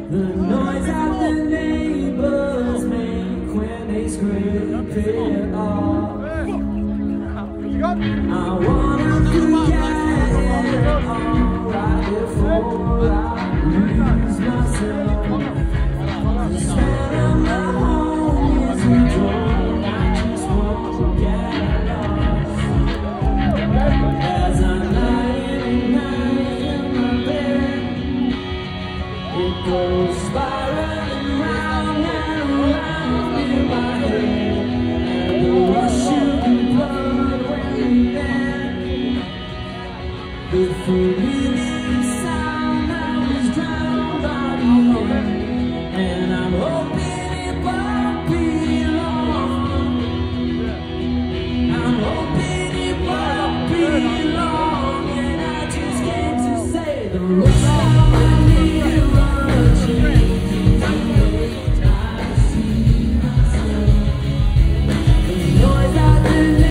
The noise that the neighbors make when they scrape it off. I wanna forget it all right before I lose myself. Instead of my home is a door, I just want to get lost. As I'm lying in my bed, it goes spiraling round and round in my head, and the rush of blood when then the familiar sound that was drowned by the wind, and I'm hoping it won't be long. I'm hoping it won't be long, and I just came to say the